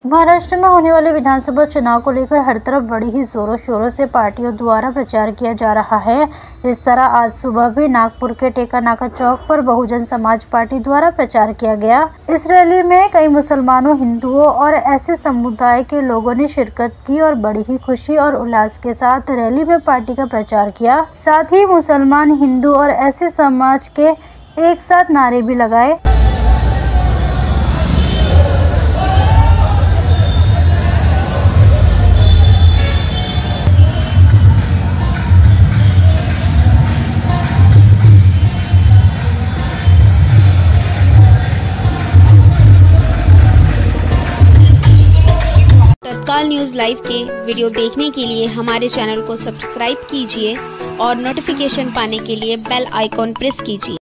महाराष्ट्र में होने वाले विधानसभा चुनाव को लेकर हर तरफ बड़ी ही जोरों शोरों से पार्टियों द्वारा प्रचार किया जा रहा है। इस तरह आज सुबह भी नागपुर के टेका नाका चौक पर बहुजन समाज पार्टी द्वारा प्रचार किया गया। इस रैली में कई मुसलमानों, हिंदुओं और ऐसे समुदाय के लोगों ने शिरकत की और बड़ी ही खुशी और उल्लास के साथ रैली में पार्टी का प्रचार किया। साथ ही मुसलमान, हिंदू और ऐसे समाज के एक साथ नारे भी लगाए। तत्काल न्यूज़ लाइव के वीडियो देखने के लिए हमारे चैनल को सब्सक्राइब कीजिए और नोटिफिकेशन पाने के लिए बेल आइकॉन प्रेस कीजिए।